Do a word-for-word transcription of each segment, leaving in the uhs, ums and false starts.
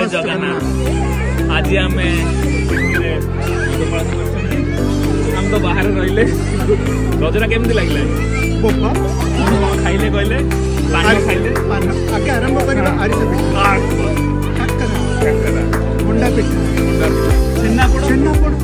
जय जगन्नाथ। आज आम हम तो बाहर रहिले रजरा केमती लगे खाइले कहले खाइले आगे आरंभ करबा आरिसा पिठा मुंडा पिठा छेनापोड़ छेनापोड़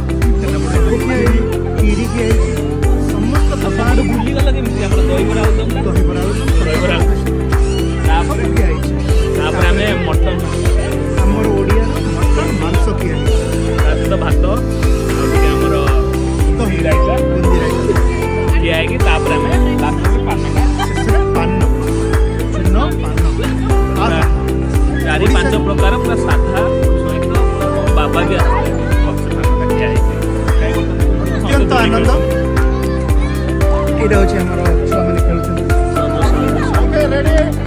खीरी की समस्त पहाड़ बुली गला केमती हमर दहीबरा आउदम दहीबरा दहीबरा तापर की आइछ तापर हमें मटन हमर ओडिया मटन मांस की आइछ तो भात हमर दही राइता बुंदी राइता ये आएगी तापर हमें लास्ट में पान शेषरे पान चुनो पान चारि पांच प्रकार पूरा साधा सहित बाबा भी आते अत्यंत आनंद ये हूँ आम छुआ मैंने खेलुं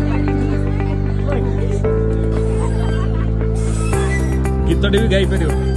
गीत भी गाई पार